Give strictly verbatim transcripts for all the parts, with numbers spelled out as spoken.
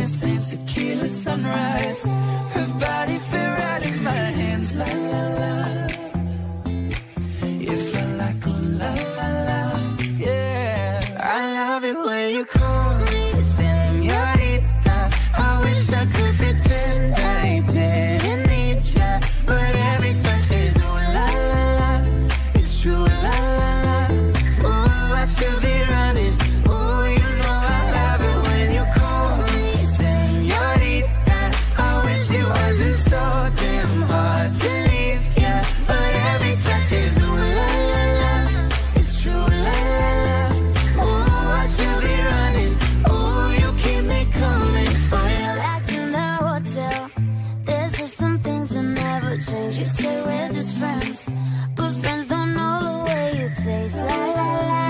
this ain't tequila sunrise. Her body fit right in my hands, la la la. It felt like oh la la la, yeah. I love it when you call me señorita. I wish I could pretend I didn't need ya, but every touch is ooh la la la. It's true la la la. Ooh, I should be running. Ooh, you know I love it when you call me señorita. I wish it wasn't so damn hard to leave ya, but every touch is ooh la la la. It's true la la la. Ooh, I should be running. Ooh, you keep me coming for you. Back in the hotel, there's just some things that never change. You say we're just friends, but friends don't know the way you taste. La la la.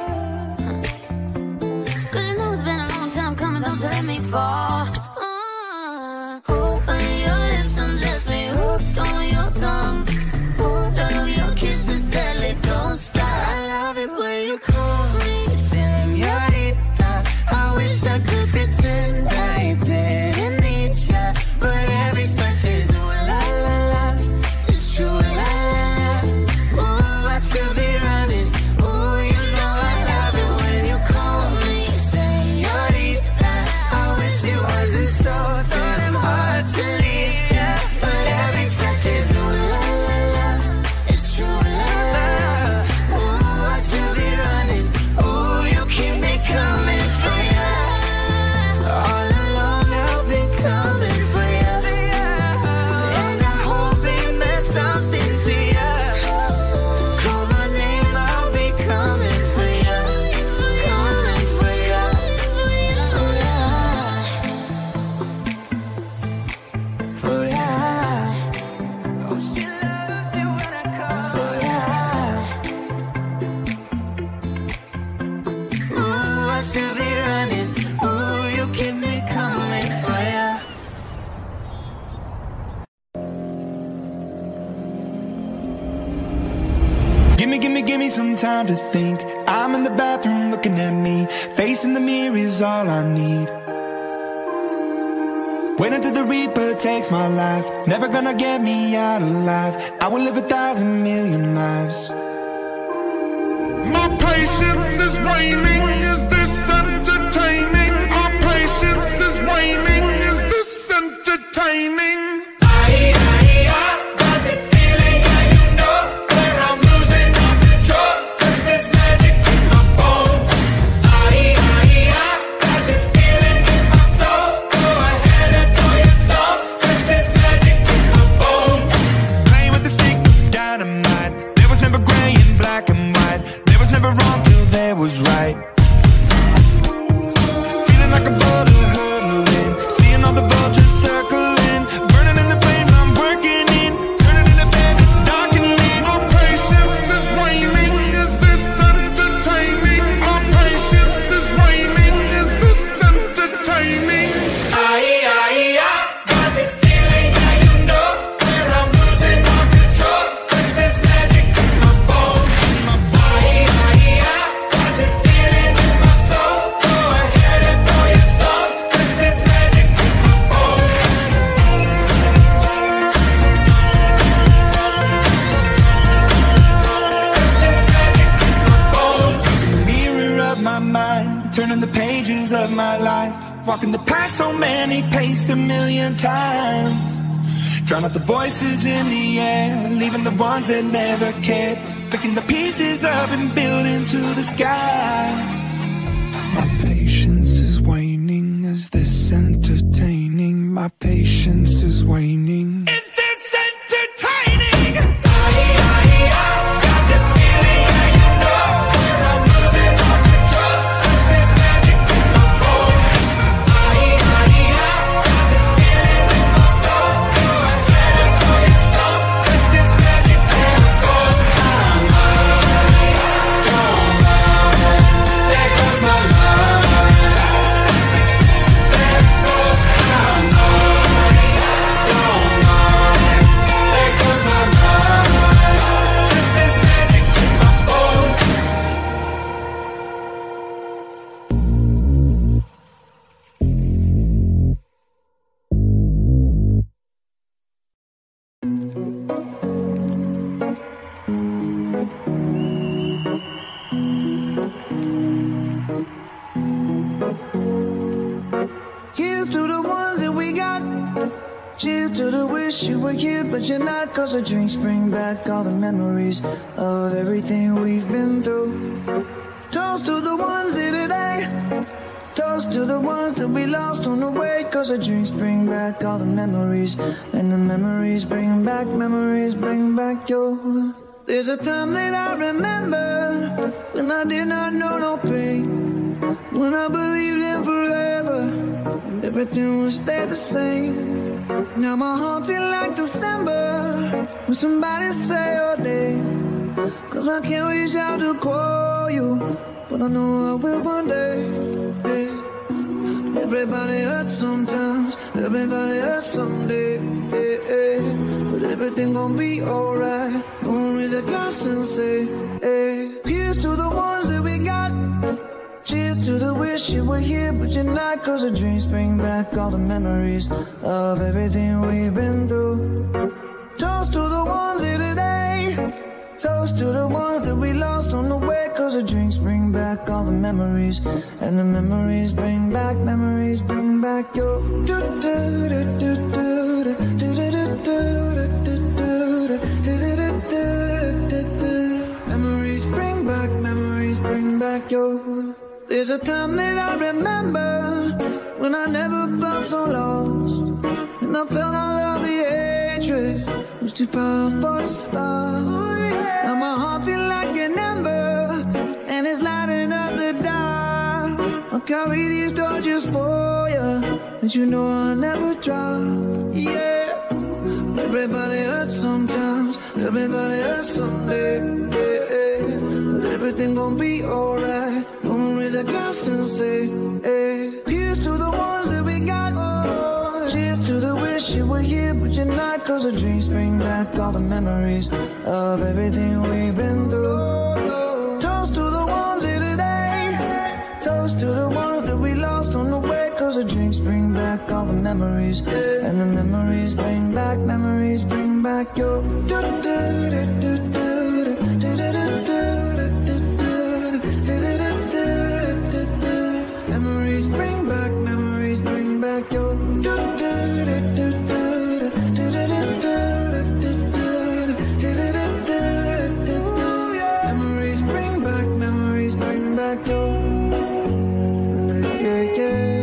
Cause you know it's been a long time coming, don't you let me fall. Uh, on your lips, undress me, hooked on your tongue. Hold on, your kisses deadly, don't stop. I love it when you call me señorita. I wish I could pretend I didn't need ya, but every touch is ooh la la la. It's true la la la. Ooh, I should be running. Ooh, you know I love it when you call me señorita. I wish it wasn't so damn hard to leave ya, but every touch is ooh la la la. It's true la la la. Ooh, I should be running. Ooh, you keep me coming for ya. All along I've been coming for ya, and I hope it meant something to ya. Call my name, I'll be coming for ya, coming for ya. For ya. Oh, she loves it when I call for ya. Ooh, I should be running. Ooh, you keep me coming for ya. Gimme, gimme, gimme some time to think. I'm in the bathroom looking at me. Facing the mirror is all I need. Wait until the Reaper takes my life. Never gonna get me out alive. I will live a thousand million lives. My patience is waning, is this entertaining? Our patience is waning, is this entertaining? Was right. Feeling like a boulder hurtling, seeing all the vultures circling, burning in the flames I'm working in, turning in the bed it's darkening. Our patience is waning, is this entertaining? Our patience is waning, is this entertaining? Aye, aye, I got this feeling that you know when I'm losing all control. There's this magic in my bones. Aye, aye, I got this feeling in my soul. Go ahead and throw your stones. There's this magic in my bones. There's this magic in my bones. Mirror of my mind, turning the pages of my life, walking the path so many paced a million times. Drown out the voices in the air, leaving the ones that never cared, picking the pieces up and building to the sky. My patience is waning, is this entertaining? My patience is waning. Is this entertaining? Aye, aye, I got this feeling that you know when I'm losing all control. There's this magic in my bones. Aye, aye, I got this feeling in my soul. Go ahead and throw your stone. There's this magic in my bones. I'm running, don't run. There goes my love. There goes I'm running, don't run. wish you were here, but you're not. Cause the drinks bring back all the memories of everything we've been through. Toast to the ones here today. Toast to the ones that we lost on the way. Cause the drinks bring back all the memories, and the memories bring back, memories bring back your. There's a time that I remember when I did not know no pain, when I believed in forever and everything would stay the same. Now my heart feel like December when somebody say your name. Cause I can't reach out to call you, but I know I will one day. Hey. Everybody hurts sometimes, everybody hurts someday. Hey, hey. But everything gon' be alright. Gonna raise a glass and say, hey. Here's to the ones that we got. Cheers to the wish you were here, but you're not. Cause the dreams bring back all the memories of everything we've been through. Toast to the ones here today. Toast to the ones that we lost on the way. Cause the drinks bring back all the memories, and the memories bring back, memories bring back your. Memories bring back, memories bring back your. There's a time that I remember when I never felt so lost, and I felt all of the hatred was too powerful to stop. Now my heart feel like an ember, and it's lighting up the dark. I'll carry these torches for you, and you know I'll never drop. Yeah. Everybody hurts sometimes, everybody hurts someday. Yeah, yeah. But everything gon' be alright. Gonna raise a glass and say, hey. Here's to the ones that we got. Oh, cheers to the wish you were here, but you're not. Cause the dreams bring back all the memories of everything we've been through. Toast to the ones here today. Toast to the ones that we lost on the way. Cause the drinks bring back all the memories, and the memories bring back, memories bring back your. Memories bring back, memories bring back your. Memories bring back, memories bring back your. Yeah,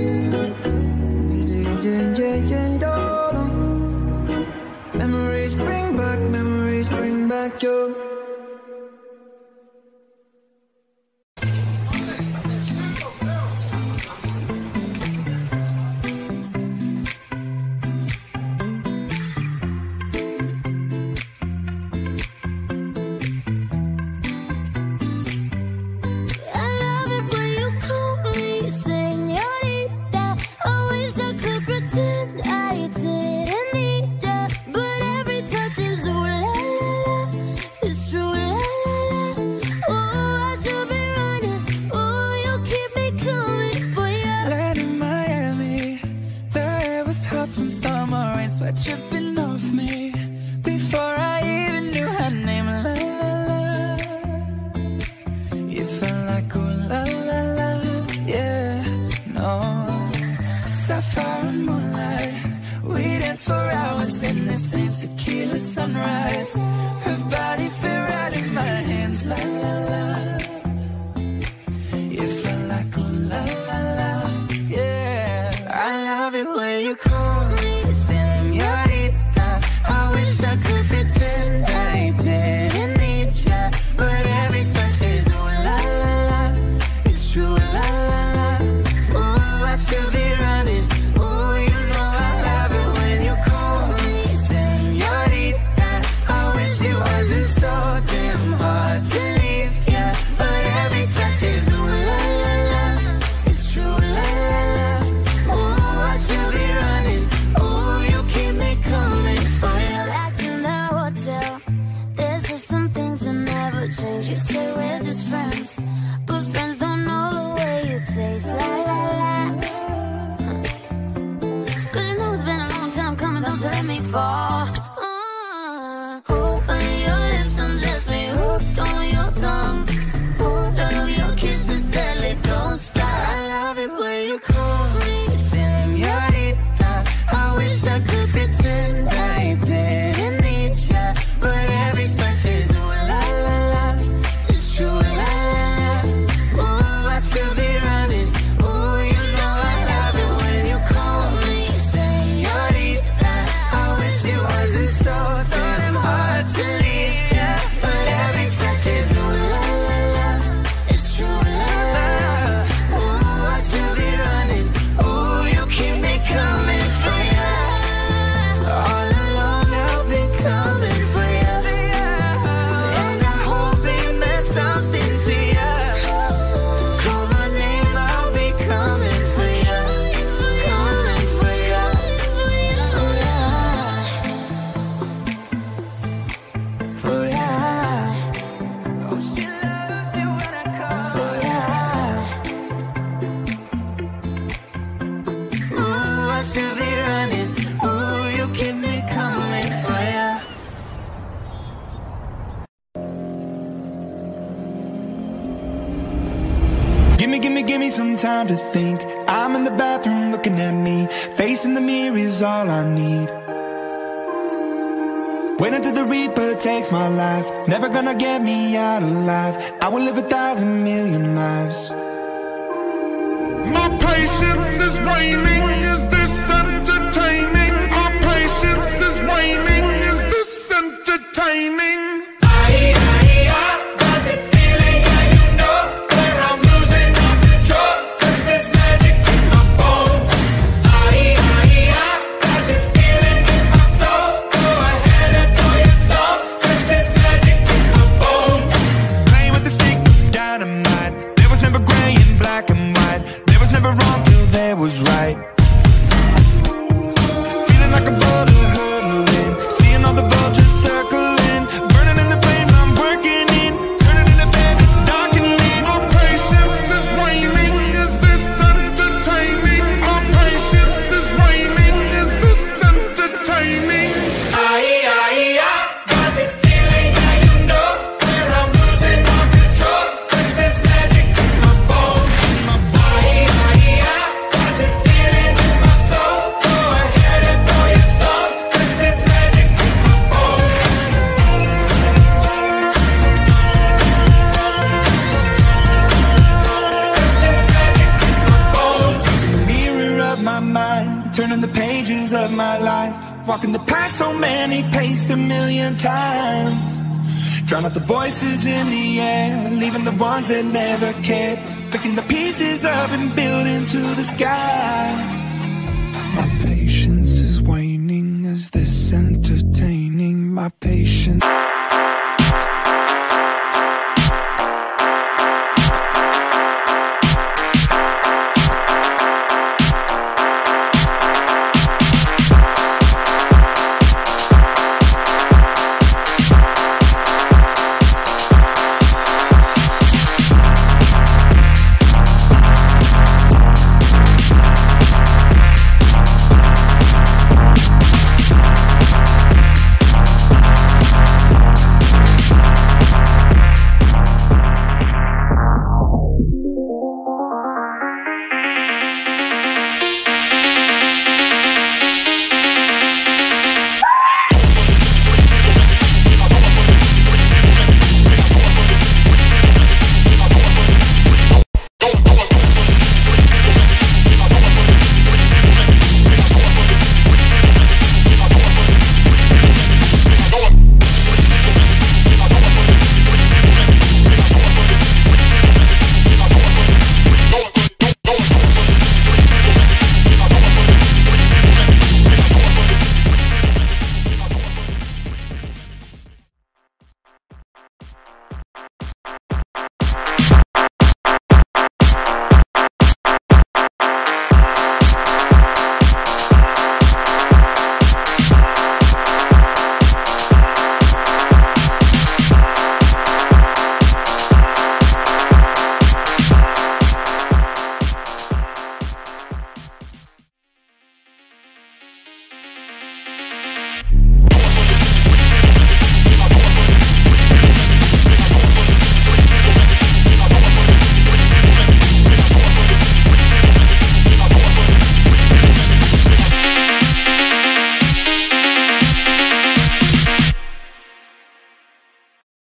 yeah, yeah, yeah. Memories bring back, memories bring back your. Tripping off me before I even knew her name. La la la, you felt like ooh la la la, yeah, no. Sapphire and moonlight, we danced for hours in the same tequila sunrise. Her body fit right in my hands. La la la, you felt like ooh la la la, yeah. I love it when you call me. I wish I could pretend I didn't need ya, but every touch is ooh la la la, it's true la la la. Ooh, I should be running. Ooh, you know I love it when you call me señorita. I wish it wasn't so damn hard to leave Gimme, gimme, gimme some time to think. I'm in the bathroom looking at me. Facing the mirror is all I need. Wait until the Reaper takes my life. Never gonna get me out alive. I will live a thousand million lives. My patience is waning. Is this entertaining? Our patience is waning. Is this entertaining? Was right. Feeling like a boulder hurtling, seeing all the vultures circling, burning in the flames I'm working in, turning in the bed that's darkening. Our patience is waning. Is this entertaining? Our patience is waning. Is this entertaining? Aye, aye, I got this feeling, yeah, you know, where I'm losing all control. Cause there's magic in my bones. Aye, aye, I turning the pages of my life, walking the path so many paced a million times. Drown out the voices in the air, leaving the ones that never cared, picking the pieces up and building to the sky. My patience is waning. Is this entertaining? My patience